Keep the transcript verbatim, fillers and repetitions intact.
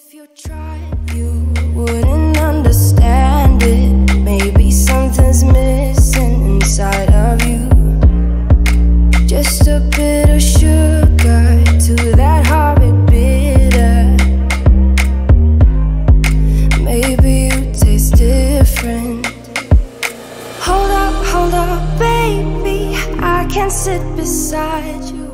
If you tried, you wouldn't understand it. Maybe something's missing inside of you. Just a bit of sugar to that horrid bitter. Maybe you taste different. Hold up, hold up, baby, I can't sit beside you.